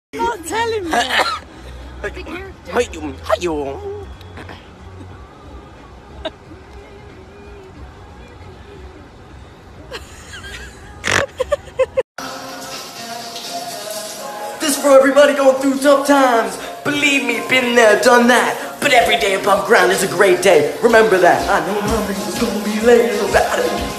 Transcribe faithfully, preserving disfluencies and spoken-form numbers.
Not telling me. Hi you, hi you. This is for everybody going through tough times. Believe me, been there, done that. But every day above ground is a great day. Remember that. I know nothing is gonna be laid about it.